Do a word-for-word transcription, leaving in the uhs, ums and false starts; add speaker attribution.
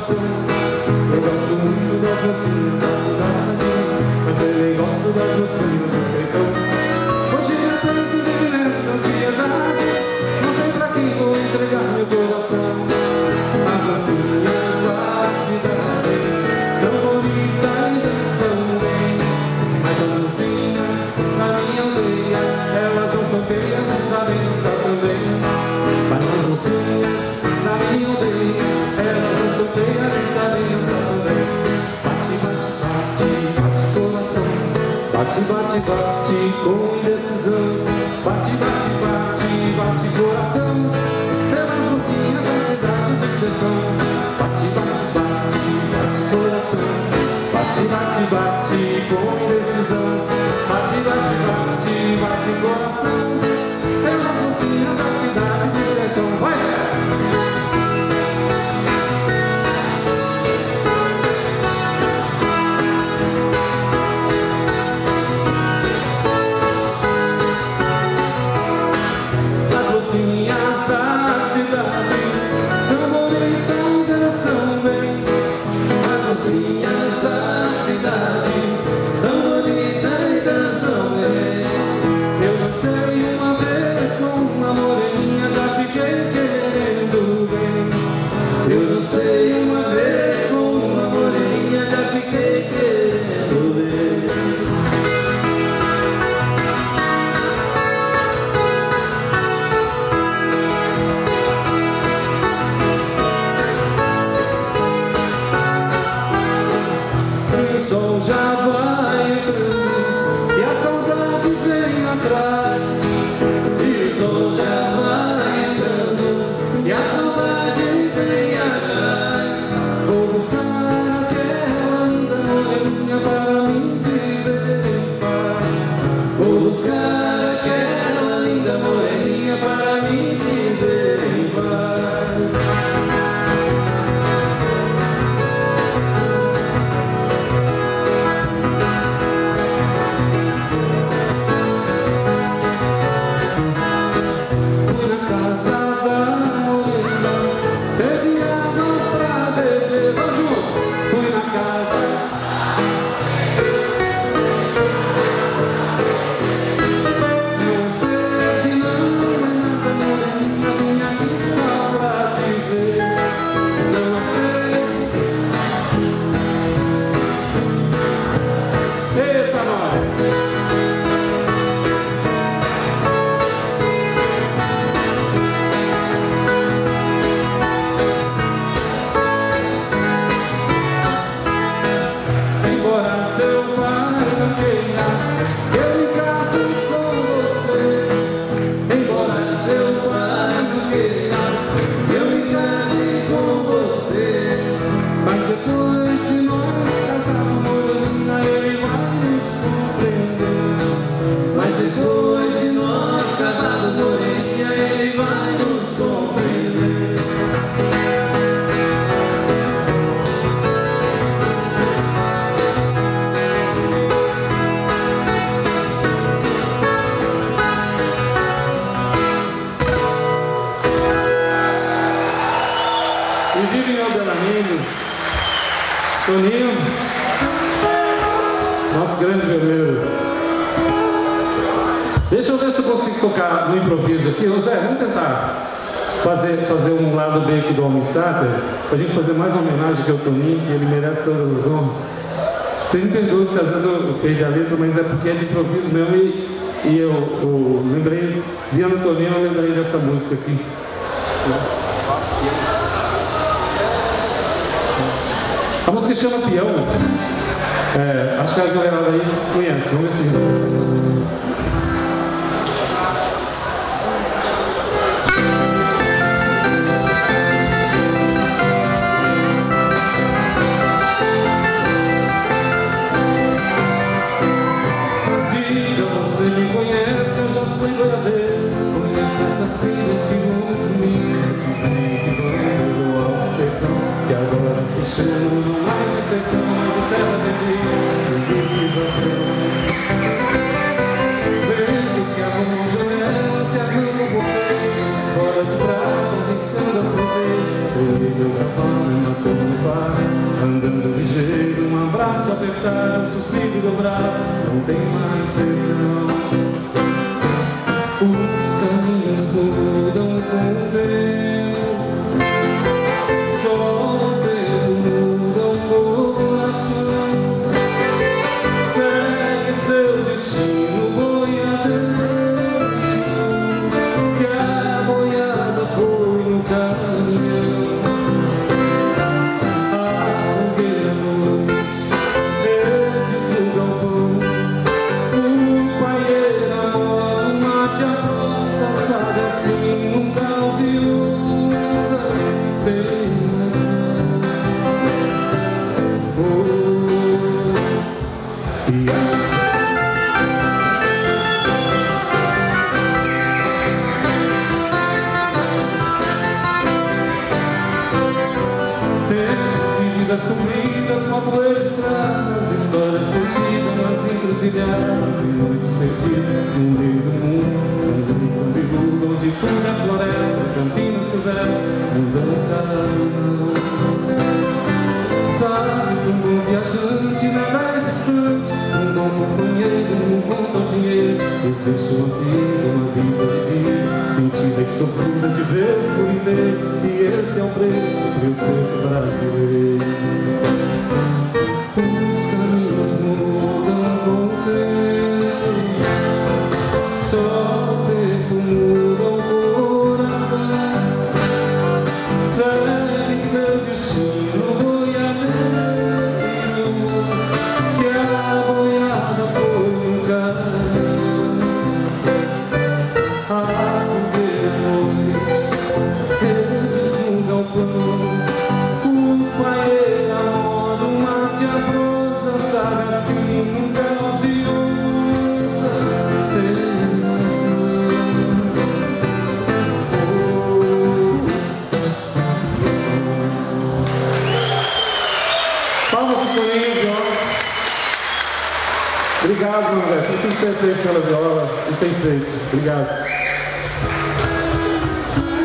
Speaker 1: coração. Eu gosto muito das mocinhas da cidade, mas também gosto das mocinhas do sertão. Hoje eu tenho que viver nessa ansiedade, não sei pra quem vou entregar meu coração. As mocinhas da cidade são bonitas e dançam bem, mas as mocinhas na minha aldeia, elas não são feias e sabem dançar também. Mas as mocinhas na minha aldeia, elas não são feias e sabem dançar também. Bate, bate, bate, bate coração, bate, bate, bate com indecisão. Bate, bate, bate, bate coração, pelas mocinhas da cidade do sertão. Bate, bate, bate, bate coração, bate, bate, bate com indecisão. Bate, bate, bate, bate coração, pelas mocinhas da cidade do sertão. Vai!
Speaker 2: Toninho, nosso grande violeiro. Deixa eu ver se eu consigo tocar no improviso aqui. Ô Zé, vamos tentar fazer, fazer um lado B aqui do Almir Sater, pra gente fazer mais uma homenagem que é o Toninho, que ele merece todas as honras. Vocês me perdoem se às vezes eu perdi a letra, mas é porque é de improviso mesmo e, e eu, eu lembrei, vendo o Toninho, eu lembrei dessa música aqui. A música chama Peão. É, acho que a galera aí conhece. Vamos ver se...
Speaker 1: Meu cavalo matou
Speaker 2: sofá, andando ligeiro, um abraço apertado, um suspiro dobrado, não tem mais sertão. Os caminhos mudam com o tempo, só o tempo muda o coração. Segue seu destino, boiadeiro, que a boiada foi no caminhão. A fogueira à noite, verdes no galpão, o paieiro a moda, o mate a prosa, sabe assim, num caos e usa bem mais oh, yeah. Vidas cumpridas, uma poeira estradas, histórias curtidas nas encruzilhadas e noites perdidas no meio do mundo, um biludo onde tudo é floresta, campina silvestre, mudando cada ano. Sabe que um bom viajante nada é distante, um bom companheiro, um bom ao dinheiro, existe uma vida, uma vida de vida, sentida e sofrida de vez por viver, e esse é o preço de eu ser brasileiro. Os caminhos mudam com o tempo, só o tempo muda o coração. Segue seu destino, boiadeiro, que a boiada foi um caminhão. A fogueira à noite, redes no galpão, o paieiro a moda, o mate a prosa, sabe assim, num caos e onça, tem mais oh. Palmas pro Corinho, ó. Obrigado, meu velho. Eu tenho certeza pela viola e tem feito. Obrigado.